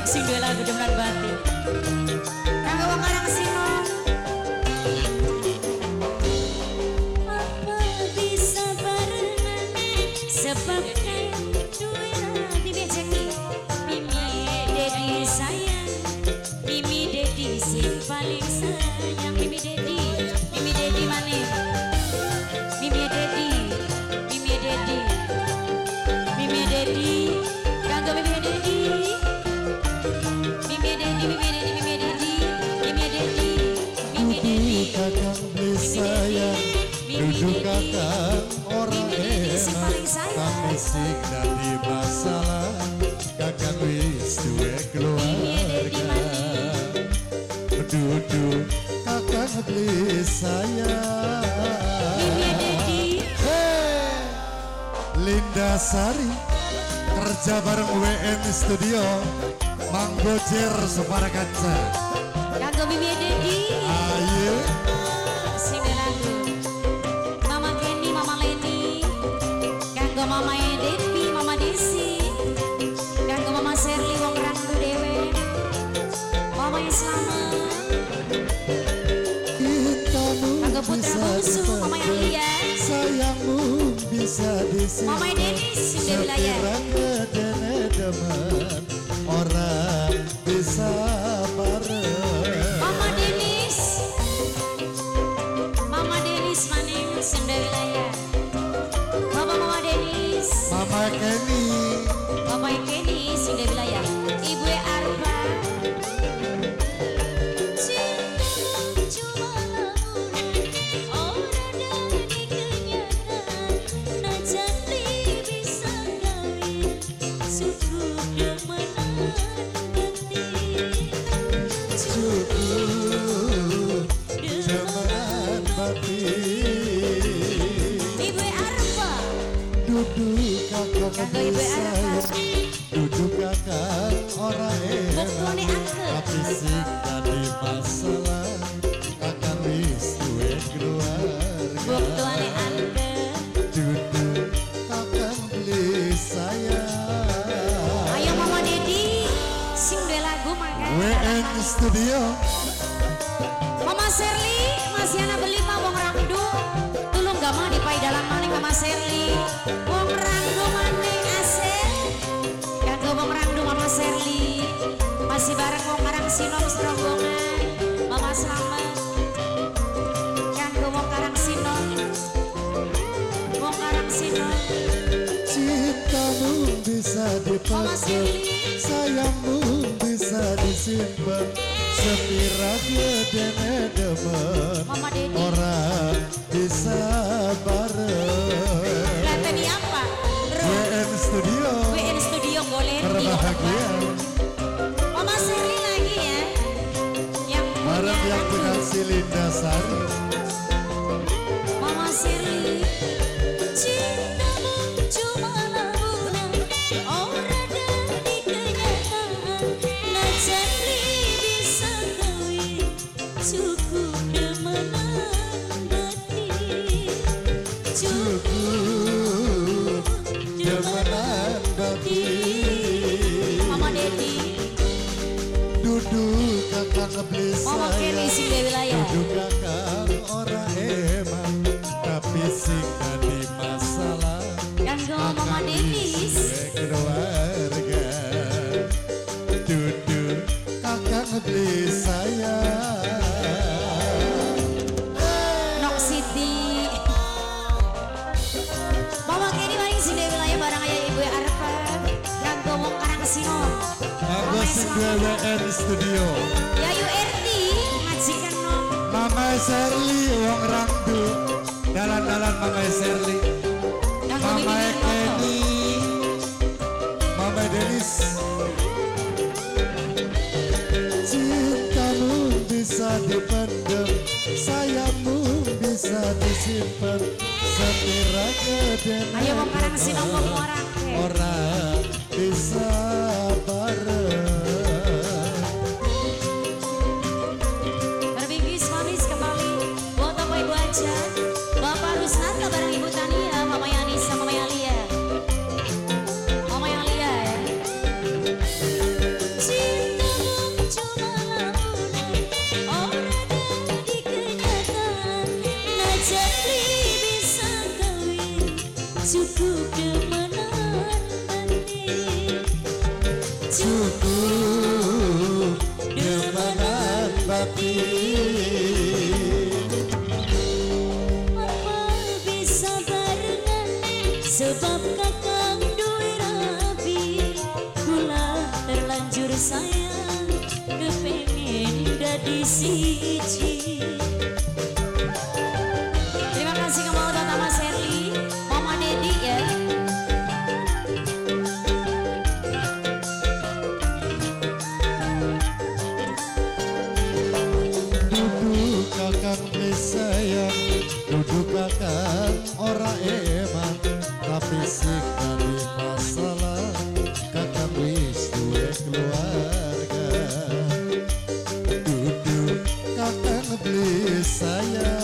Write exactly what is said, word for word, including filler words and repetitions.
Sing duwe lagu demenan batin. Kanggo wong arang sino. Apa bisa barengan sebab kan duwe bibi ceki. Mimi Dedi sayang. Mimi Dedi sing paling sayang. Mimi Dedi, Mimi Dedi maneh. Mimi Dedi, Mimi Dedi. Mimi Dedi, kanggo Mimi Dedi. Mimi Dedi, Mimi Dedi, Mimi Dedi, Mimi Dedi, Mimi Dedi. Kakang beli sayang, duduk kakang orang enak. Kami sing dadi masalah, kakang wis duwe keluarga. Duduk kakang beli sayang. Mimi Dedi. Hey, Linda Sari kerja bareng W N Studio, Manggojer Supara Kaca. Kanggo Mimi Dedi. Ayo. Sini lagu. Mama Kenny, Mama Leni. Kanggo Mama Devi, Mama Desi. Kanggo Mama Sherly wong randu dewe. Mama yang selamat. Kanggo putra bungsu, Mama yang Lia. Sayangmu bisa disimpan. Mama Denis sudah wilayah. Sekiranya teman orang bisa bareng. Mama Denis. Mama Denis maning sudah wilayah. Bapak Mama Denis. Mama Kenny. Bapak Kenny sudah wilayah. Ibu Arba. Ibu Arba. Duduk kakak Kanggo Ibu Arba. Duduk kakak orang Buktuane enak. angke. Tapi sing tadi masalah, kakak wis duwe keluarga. Buktuane ante. Duduk kakak beli sayang. Ayo Mama Dedi. Sing duwe lagu mangga. W N Studio. Mama Sherly, masih anak beli mah wong rangdu. Tulung gak mah dipai dalam maning Mama Sherly. Wong rangdu maning asik. Kanggo wong rangdu Mama Sherly. Masih bareng wong karang sinom serombongan. Mama selamat. Kanggo wong karang sinom. Wong karang sinom. Cintamu bisa Mama dipendam, Sherly. sayangmu bisa disimpan. Sekiranya dene demen, Mama Dedi. orang bisa bareng. Lateni apa? W N Studio W N Studio boleh berbahagia Mama Sherly lagi ya. Yang bareng punya yang lagu. dikasih Linda Sari. Mama Sherly. Cintamu cuma labunan, ora dari kenyataan. Najari bisa kawin, cukup demenan hati. Cukup demenan bati. Mama Dedi. Duduk kakak beli Mama Kenny sing sayang. di wilayah. Duduk kakak orang emang, tapi sing tadi masalah. Kanggo Mama Denis. Keluarga. Duduk kakak beli sayang. Nok City. Mama Kenny maling sing di wilayah barang ayah Ibu Arfa. Kanggo wong karang kesino. Aku sing W N Studio. Yayu Erti majikan nom. Mama Sherly wong rangdu. Dalan-dalan Mama Sherly. Kanggo Mama Mimi Noto. Kenny. Mama Denis. Cintamu bisa dipendam, sayangmu bisa disimpan. Sekiranya dene Ayo wong karang kesino wong orang. orang bisa bareng. Berbingkis manis kembali buat Bapak Ibu aja. Bapak Rusnata bareng Ibu Tania, Mama Yanisa, Mama Yalia. Mama Yalia ya. Cinta cukup demenan batin, cukup demenan batin. apa bisa barengan sebab kakang duwe rabi, kula terlanjur sayang kepengen dadi siji. Terima kasih kamu Tata Mas Herli, Mama Dedi ya. Duduk kakang sayang, duduk kakang ora emang, tapi sekali masalah kakang wis duwe keluarga. Duduk kakang beli sayang,